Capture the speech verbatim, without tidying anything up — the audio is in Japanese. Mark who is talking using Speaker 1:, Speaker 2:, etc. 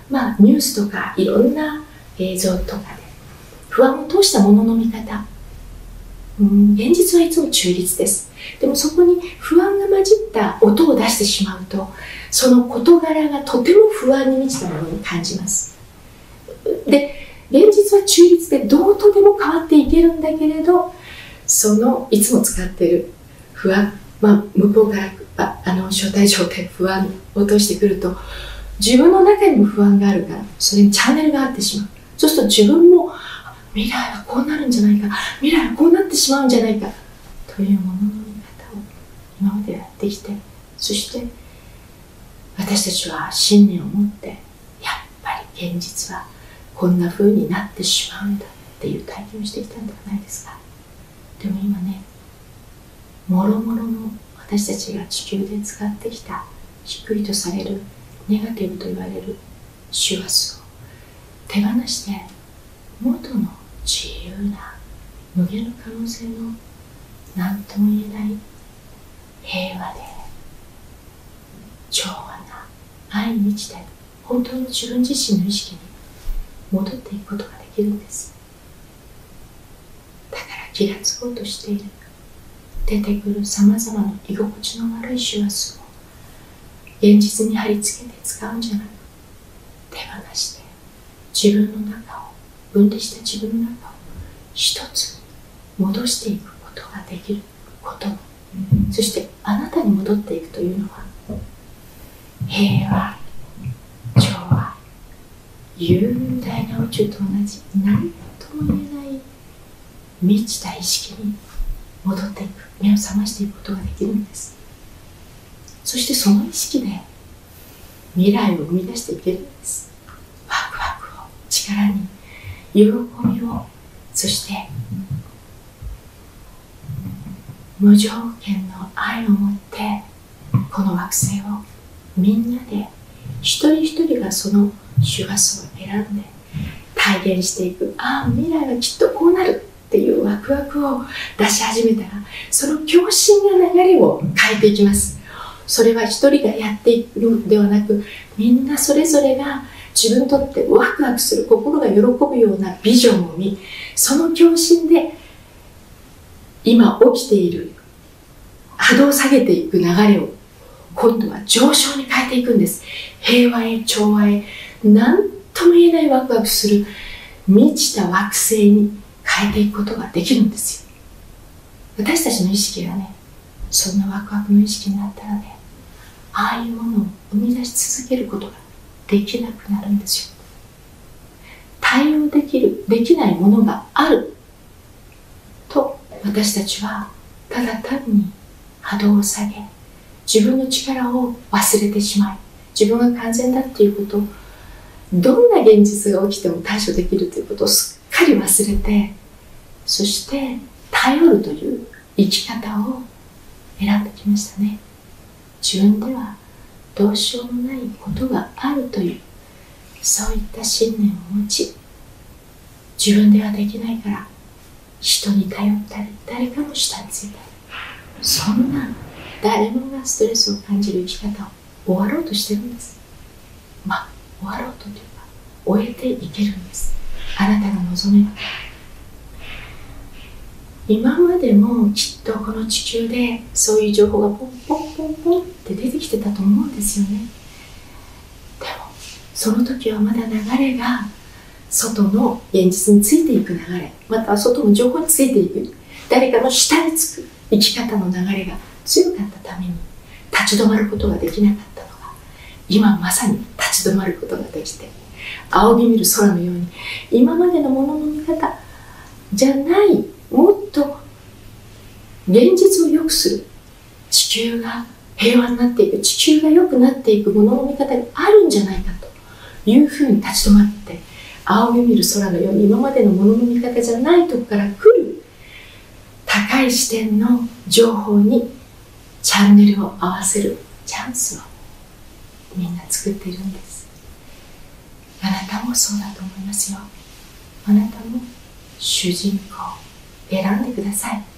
Speaker 1: まあ、ニュースとかいろんな映像とかで不安を通したものの見方、うん、現実はいつも中立です。でもそこに不安が混じった音を出してしまうと、その事柄がとても不安に満ちたものに感じます。で、現実は中立でどうとでも変わっていけるんだけれど、そのいつも使っている不安、まあ、向こうからああの招待状で不安を通してくると、自分の中にも不安があるから、それにチャンネルが合ってしまう。そうすると自分も未来はこうなるんじゃないか、未来はこうなってしまうんじゃないかというものの見方を今までやってきて、そして私たちは信念を持って、やっぱり現実はこんな風になってしまうんだっていう体験をしてきたんではないですか。でも今ね、もろもろの私たちが地球で使ってきた低いとされるネガティブと言われる周波数を手放して、元の自由な無限の可能性の何とも言えない平和で調和な愛に満ちて、本当の自分自身の意識に戻っていくことができるんです。だから気がつこうとしている出てくるさまざまな居心地の悪い周波数を現実に貼り付けて使うんじゃなく、手放して自分の中を、分離した自分の中を一つ戻していくことができることも、そしてあなたに戻っていくというのは、平和、調和、雄大な宇宙と同じ何とも言えない満ちた意識に戻っていく、目を覚ましていくことができるんです。そしてその意識で未来を生み出していけるんです。ワクワクを力に、喜びを、そして無条件の愛を持ってこの惑星をみんなで一人一人がその周波数を選んで体現していく。ああ、未来はきっとこうなるっていうワクワクを出し始めたら、その共振が流れを変えていきます。それは一人がやっていくのではなく、みんなそれぞれが自分にとってワクワクする、心が喜ぶようなビジョンを見、その共振で今起きている波動を下げていく流れを今度は上昇に変えていくんです。平和へ、調和へ、何とも言えないワクワクする満ちた惑星に変えていくことができるんですよ。私たちの意識がね、そんなワクワクの意識になったらね、ああいうものを生み出し続けることができなくなるんですよ。対応できる、できないものがあると私たちはただ単に波動を下げ、自分の力を忘れてしまい、自分が完全だっていうことを、どんな現実が起きても対処できるということをすっかり忘れて、そして頼るという生き方を選んできましたね。自分ではどうしようもないことがあるという、そういった信念を持ち、自分ではできないから人に頼ったり、誰かの下についたり、そんな誰もがストレスを感じる生き方を終わろうとしてるんです。まあ終わろうとというか、終えていけるんです。あなたが望めば。今までもきっとこの地球でそういう情報がポンポンポンポンって出てきてたと思うんですよね。でもその時はまだ流れが外の現実についていく流れ、または外の情報についていく、誰かの下につく生き方の流れが強かったために立ち止まることができなかったのが、今まさに立ち止まることができて、仰ぎ見る空のように今までのものの見方じゃない、もっと現実を良くする、地球が平和になっていく、地球が良くなっていくものの見方があるんじゃないかというふうに立ち止まって、仰ぎ見る空のように今までのものの見方じゃないとこから来る高い視点の情報にチャンネルを合わせるチャンスをみんな作っているんです。あなたもそうだと思いますよ。あなたも主人公を選んでください。